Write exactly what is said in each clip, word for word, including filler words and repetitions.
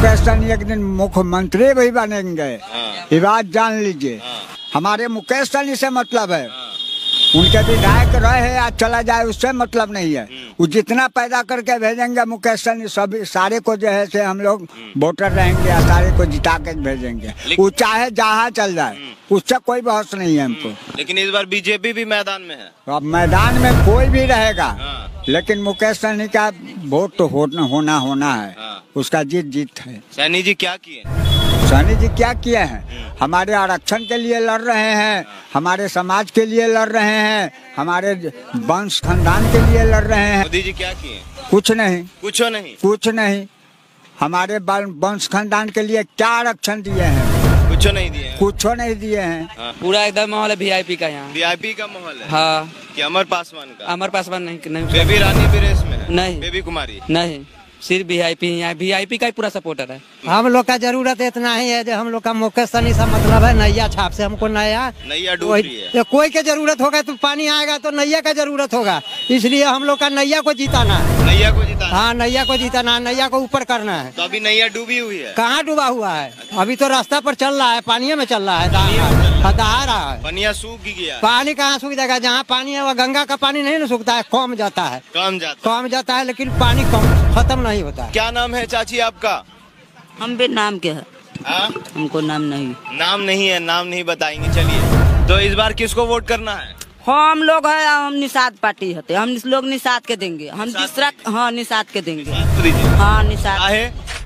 मुकेश सहनी एक दिन मुख्यमंत्री भी बनेंगे, ये बात जान लीजिए। हमारे मुकेश सहनी से मतलब है, उनके विधायक रहे या चला जाए उससे मतलब नहीं है। वो जितना पैदा करके भेजेंगे मुकेश सहनी सभी सारे को जो है से हम लोग वोटर रहेंगे या सारे को जिता के भेजेंगे। वो चाहे जहाँ चल जाए उससे कोई बहस नहीं है हमको। लेकिन इस बार बीजेपी भी मैदान में है। अब मैदान में कोई भी रहेगा, लेकिन मुकेश सहनी का वोट तो होना होना होना है, उसका जीत जीत है। सहनी जी क्या किए? सहनी जी क्या किए हैं? हमारे आरक्षण के लिए लड़ रहे हैं, हमारे समाज के लिए लड़ रहे हैं, हमारे वंश खानदान के लिए लड़ रहे हैं। मोदी जी क्या किए? कुछ नहीं, कुछ नहीं, कुछ नहीं। हमारे वंश खानदान के लिए क्या आरक्षण दिए हैं? कुछ नहीं दिए हैं। कुछ नहीं दिए हैं। हाँ। पूरा एकदम माहौल है वीआईपी का यहाँ। वीआईपी का माहौल है। हाँ। कि अमर पासवान का? अमर पासवान नहीं, नहीं। बेबी रानी भी रेस में है? नहीं। बेबी कुमारी नहीं, सिर्फ वीआईपी यहाँ वीआईपी का ही पूरा सपोर्टर है। हम लोग का जरूरत इतना ही है जो हम लोग का मुकेश सहनी से मतलब है नैया छाप से। हमको नया नैया डूब रही है। तो कोई के जरूरत होगा तो पानी आएगा तो नैया का जरूरत होगा, इसलिए हम लोग का नैया को जीताना है। नैया को जिताना? हाँ, नैया को जीताना है, नैया को ऊपर करना है। तो अभी नैया डूबी हुई है? कहाँ डूबा हुआ है? अभी तो रास्ता पर चल रहा है, पानी में चल रहा है, दहा रहा है। पनिया सूख गया। पानी कहाँ सूख जाएगा? जहाँ पानी है वो गंगा का पानी नहीं ना सूखता है, कम जाता है, कम जाता कम जाता है, लेकिन पानी कम खत्म नहीं होता है। क्या नाम है चाची आपका? हम भी नाम के है। आ? हमको नाम नहीं। नाम नहीं है, नाम नहीं बताएंगे। चलिए, तो इस बार किसको वोट करना है? हम लोग है, हम निषाद पार्टी होते, हम लोग निषाद के देंगे। हम दूसरा हाँ निषाद के देंगे। हाँ निषाद है।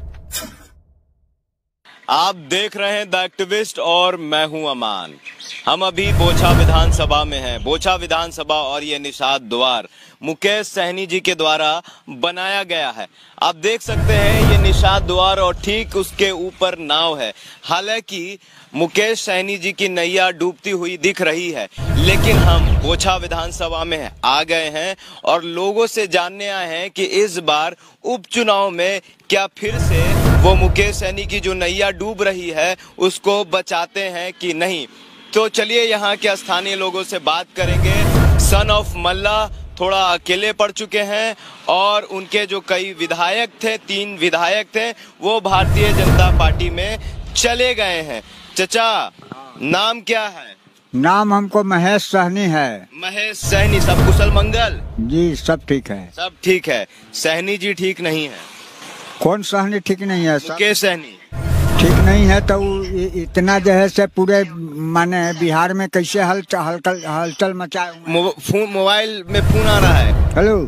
आप देख रहे हैं द एक्टिविस्ट और मैं हूं अमान। हम अभी बोछा विधानसभा में हैं। बोछा विधानसभा और ये निषाद द्वार मुकेश सहनी जी के द्वारा बनाया गया है। आप देख सकते हैं ये निषाद द्वार और ठीक उसके ऊपर नाव है। हालांकि मुकेश सहनी जी की नैया डूबती हुई दिख रही है, लेकिन हम बोछा विधानसभा में आ गए हैं और लोगों से जानने आए हैं कि इस बार उपचुनाव में क्या फिर से वो मुकेश सहनी की जो नैया डूब रही है उसको बचाते हैं कि नहीं। तो चलिए यहाँ के स्थानीय लोगों से बात करेंगे। सन ऑफ मल्ला थोड़ा अकेले पड़ चुके हैं और उनके जो कई विधायक थे, तीन विधायक थे, वो भारतीय जनता पार्टी में चले गए हैं। चचा, नाम क्या है? नाम हमको महेश सहनी है। महेश सहनी। सब कुशल मंगल? जी सब ठीक है। सब ठीक है। सहनी जी ठीक नहीं है? कौन सहनी ठीक नहीं है? मुकेश सहनी ठीक नहीं है तो इतना जो है से पूरे माने बिहार में कैसे हलचल हलचल हलचल मचाए? मोबाइल में फोन आ रहा है। हेलो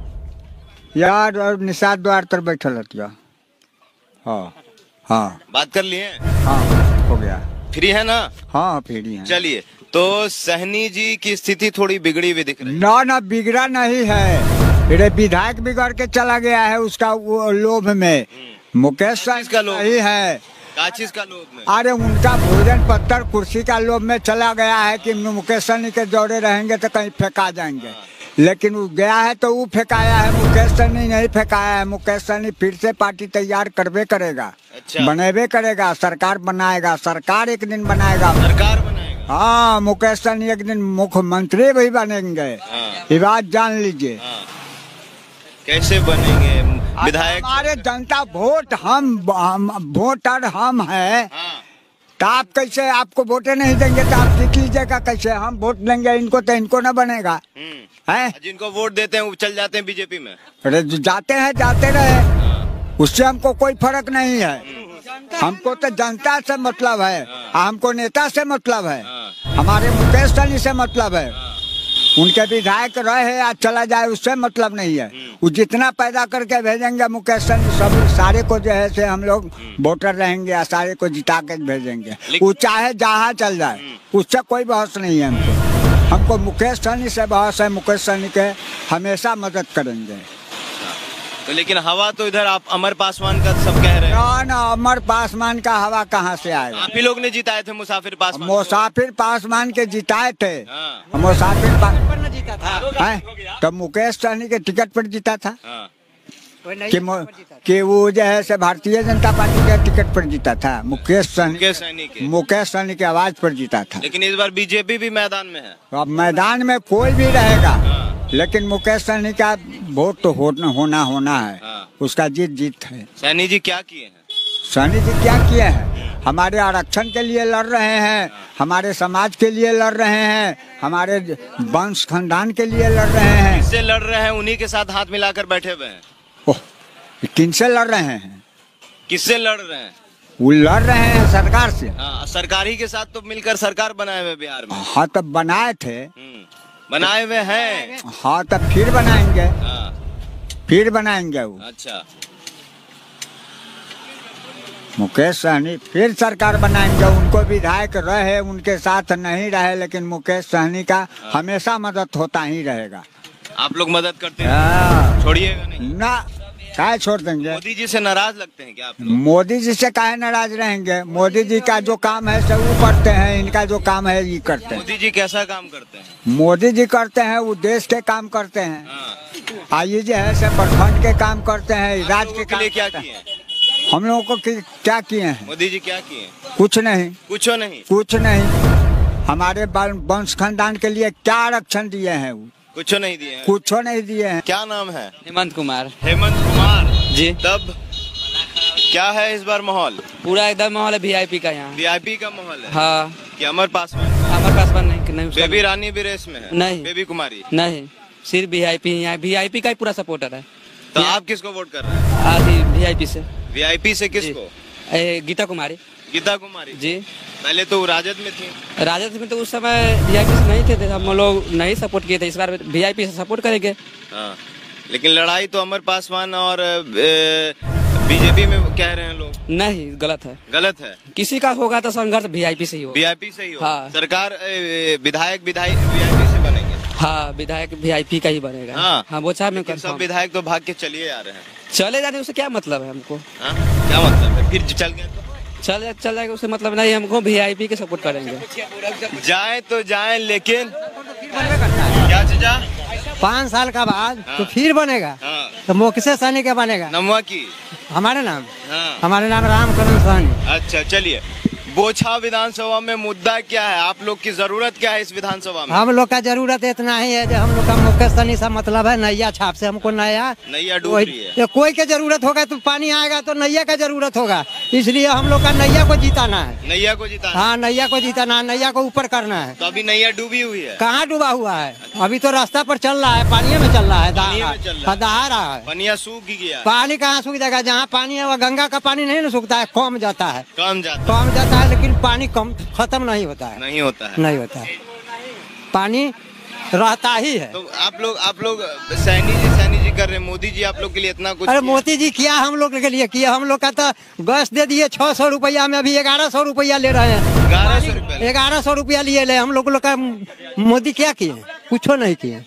यार, और निषाद द्वार तर बैठल हतिया। हाँ हाँ, बात कर लिए? हाँ हो गया। फ्री है ना? हाँ फ्री है। चलिए, तो सहनी जी की स्थिति थोड़ी बिगड़ी हुई दिख रही है। ना ना, बिगड़ा नहीं है, मेरे विधायक बिगड़ के चला गया है उसका वो लोभ में। मुकेश सहनी का लोभ नहीं है। काचिस का लोभ में? अरे उनका भोजन पत्थर कुर्सी का लोभ में चला गया है कि मुकेश सहनी के दौरे रहेंगे तो कहीं फेंका जाएंगे, लेकिन वो गया है तो वो फेंकाया है, मुकेश सहनी नहीं फेंकाया है। मुकेश सहनी फिर से पार्टी तैयार करवे करेगा। अच्छा। बनेबे करेगा, सरकार बनाएगा, सरकार एक दिन बनाएगा, सरकार बनाएगा। हाँ, मुकेश सहनी एक दिन मुख्यमंत्री भी बनेंगे। हाँ। ये बात जान लीजिए। हाँ। कैसे बनेंगे विधायक? हमारे जनता वोट हम, हम वोटर हम है। हाँ। तो आप कैसे, आपको वोटे नहीं देंगे तो आप जीत लीजिएगा कैसे? हम वोट देंगे इनको तो इनको न बनेगा है। जिनको वोट देते हैं वो चल जाते हैं बीजेपी में। अरे जाते हैं, जाते रहे, उससे हमको कोई फर्क नहीं है। हमको तो जनता से मतलब है, हमको नेता से मतलब है, हमारे मुकेश सहनी से मतलब है। उनके विधायक रहे या चला जाए उससे मतलब नहीं है। वो जितना पैदा करके भेजेंगे मुकेश सहनी सब सारे को जो है से हम लोग वोटर रहेंगे या सारे को जिता के भेजेंगे। वो चाहे जहाँ चल जाए उससे कोई बहस नहीं है हमको। हमको मुकेश सहनी से बहस है, मुकेश सहनी के हमेशा मदद करेंगे। तो लेकिन हवा तो इधर आप अमर पासवान का सब कह रहे हैं। ना ना, अमर पासवान का हवा कहाँ से आएगा? आप ही लोग ने जिताए थे मुसाफिर पासवान। मुसाफिर पासवान के जिताए थे। हाँ। मुसाफिर पासवान जीता था है? तो मुकेश सहनी के टिकट पर जीता था। हाँ। कि, कि वो जो है से भारतीय जनता पार्टी के टिकट पर जीता था। मुकेश सहनी मुकेश सहनी की आवाज पर जीता था। लेकिन इस बार बीजेपी भी मैदान में है। अब मैदान में कोई भी रहेगा, लेकिन मुकेश सहनी का वोट तो होना होना होना है, उसका जीत जीत है। सहनी जी क्या किए हैं? सहनी जी क्या किए हैं? हमारे आरक्षण के लिए लड़ रहे हैं, हमारे समाज के लिए लड़ रहे हैं, हमारे वंश खानदान के लिए लड़ रहे हैं। किससे लड़ रहे हैं? उन्हीं के साथ हाथ मिलाकर बैठे हुए हैं। ओह, किनसे लड़ रहे हैं? किससे लड़ रहे हैं? वो लड़ रहे हैं सरकार से। हाँ, सरकार ही के साथ तो मिलकर सरकार बनाए हुए बिहार में। हाँ तब बनाए थे। हम्म, बनाए हुए हैं। हाँ तब फिर बनाएंगे, हाँ, फिर बनाएंगे वो। अच्छा, मुकेश सहनी फिर सरकार बनाएंगे। उनको विधायक रहे, उनके साथ नहीं रहे, लेकिन मुकेश सहनी का हमेशा मदद होता ही रहेगा। आप लोग मदद करते हैं, हाँ। छोड़िएगा नहीं ना, काहे छोड़ देंगे? मोदी जी से नाराज लगते हैं क्या आप लोग? मोदी जी से काहे नाराज रहेंगे? मोदी जी का जो काम है सब वो करते हैं, इनका जो काम है ये करते हैं। मोदी जी कैसा काम करते हैं? मोदी जी करते हैं, वो देश के काम करते हैं। हाँ। आइए जो है से प्रखंड के काम करते हैं, आप राज्य लोगों के के लिए काम क्या करते किए हैं? हैं। हम लोगों को कि- क्या किए हैं? मोदी जी क्या किए? कुछ नहीं, कुछ नहीं। कुछ नहीं। हमारे बाल- वंश खानदान के लिए क्या आरक्षण दिए हैं? वो कुछ नहीं दिए हैं। कुछ नहीं दिए हैं। क्या नाम है? हेमंत कुमार हेमंत कुमार जी। तब क्या है इस बार माहौल? पूरा एकदम माहौल है वीआईपी का यहाँ। वीआईपी का माहौल है हाँ, कि अमर पासवान? हमारे पास बन नहीं, नहीं उसका बेबी रानी भी रेस में है? नहीं। बेबी कुमारी? नहीं, सिर्फ वीआईपी यहाँ वीआईपी का ही पूरा सपोर्टर है। तो आप किसको वोट कर रहे हैं? आदि वीआईपी से वीआईपी से किसको? ए, गीता कुमारी गीता कुमारी जी। पहले तो राजद में थी। राजद में तो उस समय वीआईपी से नहीं थे, थे हम लोग नहीं सपोर्ट किए थे। इस बार वीआईपी से सपोर्ट करेंगे। हाँ, लेकिन लड़ाई तो अमर पासवान और बीजेपी में कह रहे हैं लोग। नहीं, गलत है। गलत है। किसी का होगा तो संघर्ष वीआईपी से ही होगा। वीआईपी से ही हो। हाँ। सरकार ए, विधायक विधायक वीआईपी से बनेंगे। हाँ, विधायक वीआईपी का ही बनेगा। हाँ। हाँ, वो चाहे में लेकिन सब confirm। विधायक तो भाग के चलिए आ रहे हैं। चले जाने उससे क्या मतलब है हमको? हाँ? क्या मतलब है? फिर चल गए तो? चल चल जाएगा उससे मतलब नहीं, हमको वीआईपी के सपोर्ट करेंगे। जाए तो जाए, लेकिन क्या चीजा? पाँच साल का बाद हाँ। तो फिर बनेगा। हाँ। तो मुकेश सहनी का बनेगा। नमवा की? हमारे नाम हाँ। हमारे नाम रामकरण सहनी। अच्छा, चलिए। बोछा विधानसभा में मुद्दा क्या है? आप लोग की जरूरत क्या है इस विधानसभा में? हम लोग का जरूरत इतना ही है जो हम लोग का मुकेश सहनी से मतलब है नैया छाप से। हमको नया नैया डूब कोई रही है। ये कोई के जरूरत होगा तो पानी आएगा तो नैया का जरूरत होगा, इसलिए हम लोग का नैया को जीताना है। नैया को जिताना। हाँ, नैया को जीताना है, नैया को ऊपर करना है। तो अभी नैया डूबी हुई है। कहाँ डूबा हुआ है? अभी तो रास्ता पर चल रहा है, पानी में चल रहा है, दहा पानी में चल रहा है। दहा रहा है। पनिया सूख गया। पानी कहाँ सूख जाएगा? जहाँ पानी है वह गंगा का पानी नहीं ना सूखता है, कम जाता है, कम जाता कम जाता है, लेकिन पानी कम खत्म नहीं होता है। नहीं होता है। नहीं होता है, पानी रहता ही है। तो आप लोग आप लोग सैनी जी सैनी जी कर रहे हैं, मोदी जी आप लोग के लिए इतना कुछ अरे किया? मोदी जी किया हम लोग के लिए किया। हम लोग का तो गैस दे दिए छह सौ रुपया में, अभी ग्यारह सौ रुपया ले रहे हैं। ग्यारह सौ रुपया ग्यारह सौ रुपया लिए ले हम लोग लोग का। मोदी क्या किए? कुछ नहीं किए।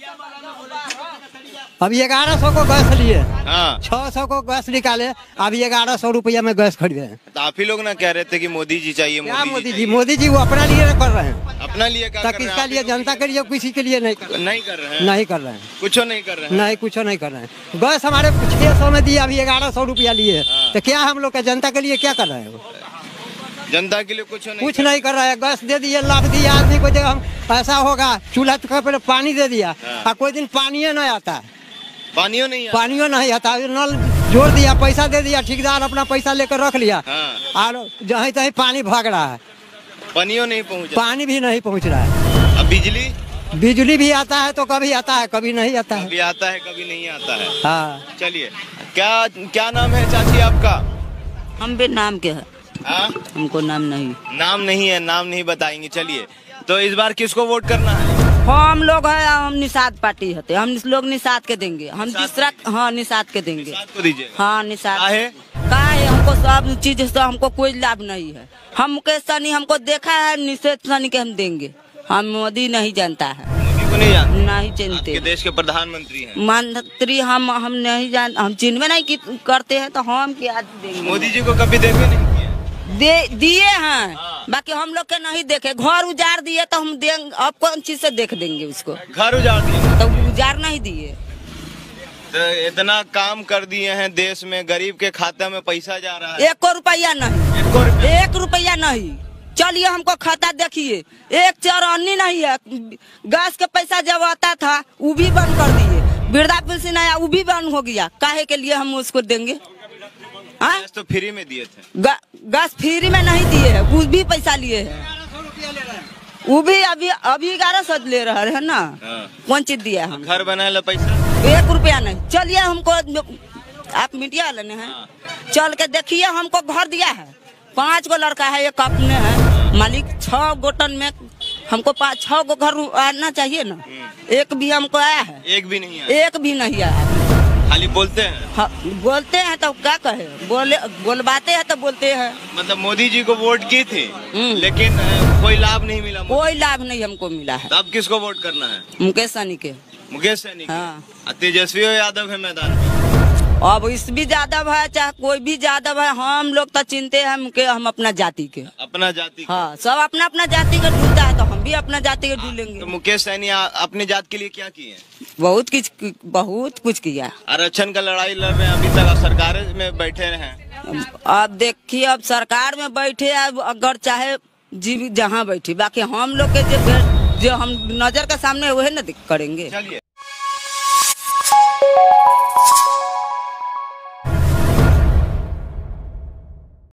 अभी ग्यारह सौ को गैस लिए, हाँ। छह सौ को गैस निकाले, अभी ग्यारह सौ रुपया में गैस खरीदे हैं। तो आप ही लोग ना कह रहे थे कि मोदी जी चाहिए, क्या मोदी मोदी जी जी? चाहिए। मोदी जी वो अपना लिए कर रहे हैं। अपना लिए क्या तो कर रहे हैं? किसका आप लिए? ही लोग जनता के लिए, किसी के लिए नहीं कर रहे हैं। नहीं कर रहे हैं। नहीं कर रहे हैं। कुछ नहीं कर रहे हैं। नहीं, कुछ नहीं कर रहे हैं। गैस हमारे छह सौ में दिया, अभी ग्यारह सौ रुपया लिए। हाँ। तो क्या हम लोग का जनता के लिए क्या कर रहे हैं? वो जनता के लिए कुछ नहीं कुछ नहीं कर रहा है। गैस दे दिए, लाभ दिया आदमी को, जब हम ऐसा होगा चूल्हा के पर पानी दे दिया, हाँ। और कोई दिन पानी नहीं आता है, पानियों नहीं है। पानियों नहीं आता, नल जोड़ दिया, पैसा दे दिया, ठेकेदार अपना पैसा लेकर रख लिया, हाँ। और जहीं तहीं पानी भाग रहा है, पानियों नहीं पहुँचा। पानी भी नहीं पहुंच रहा है। अब बिजली बिजली भी आता है तो कभी आता है, कभी नहीं आता है। कभी आता है, कभी नहीं आता है। हाँ। चलिए, क्या क्या नाम है चाची आपका? हम भी नाम के है, हाँ? हमको नाम नहीं। नाम नहीं है, नाम नहीं बताएंगे। चलिए, तो इस बार किसको वोट करना है? हम लोग है, हम निषाद पार्टी होते, हम निस- लोग निषाद के देंगे। हम निषाद दूसरा हाँ निषाद के देंगे। निषाद को दीजिए। हाँ निषाद। काहे? काहे? हमको सब चीज से हमको कोई लाभ नहीं है। हम मुकेश सहनी हमको देखा है, निषेध सहनी के हम देंगे। हम मोदी नहीं जानता है, मोदी को नहीं जानते? नहीं आपके जानते। देश के प्रधानमंत्री हैं। मंत्री हम हम नहीं जान, हम चिन्हवे नहीं की- करते हैं, तो हम क्या देंगे? मोदी जी को कभी देखे नहीं किया? दे दिए हैं, हाँ। बाकी हम लोग के नहीं देखे। घर उजाड़ दिए तो हम देंगे, अब कौन चीज से देख देंगे उसको? घर उजाड़ दिए। तो उजाड़ नहीं दिए। तो इतना काम कर दिए हैं देश में, गरीब के खाते में पैसा जा रहा है। एक को रुपया नहीं, एक रुपया। एक रुपया नहीं। चलिए हमको खाता देखिए, एक चौरानी नहीं है। गैस के पैसा जब आता था वो भी बंद कर दिए, वृद्धा पेंशन आया वो भी बंद हो गया। काहे के लिए हम उसको देंगे? हाँ? गैस तो फ्री में दिए थे। ग- गैस फ्री में नहीं दिए है, कुछ भी पैसा लिए है। वो भी अभी अभी ग्यारह सौ ले रहे है ना। हाँ। कौन चीज दिया है हम? घर बनाए ला पैसा एक रुपया नहीं। चलिए हमको, आप मीडिया वाले ने है, चल के देखिए, हमको घर दिया है। पांच गो लड़का है, एक अपने है मालिक। छह गोटन में हमको पाँच छह गो घर आना चाहिए ना। एक भी हमको आया है? एक भी नहीं आया। एक भी नहीं आया। खाली बोलते हैं। हाँ, बोलते हैं तो क्या कहे, बोले बोलवाते हैं तो बोलते हैं। मतलब मोदी जी को वोट की थी हम्म। लेकिन अ, कोई लाभ नहीं मिला। कोई लाभ नहीं हमको मिला है। तो अब किसको वोट करना है? मुकेश सहनी के। मुकेश सहनी को? हाँ। तेजस्वी यादव है मैदान में। अब इस भी यादव है चाहे कोई भी यादव है, हम लोग तो चिंते हैं मुके हम अपना जाति के। अपना जाति के। हाँ, सब अपना अपना जाति का ढूंढता है तो हम भी अपना जाति का ढूंढेंगे। तो मुकेश सहनी आ- अपने जात के लिए क्या किए? बहुत कुछ बहुत कुछ किया। आरक्षण का लड़ाई लड़ रहे हैं अभी तक, अब सरकार में बैठे हैं। अब देखिए, अब सरकार में बैठे, अब अगर चाहे जी जहाँ बैठी, बाकी हम लोग के जो जो हम नजर के सामने वही न करेंगे। चलिए।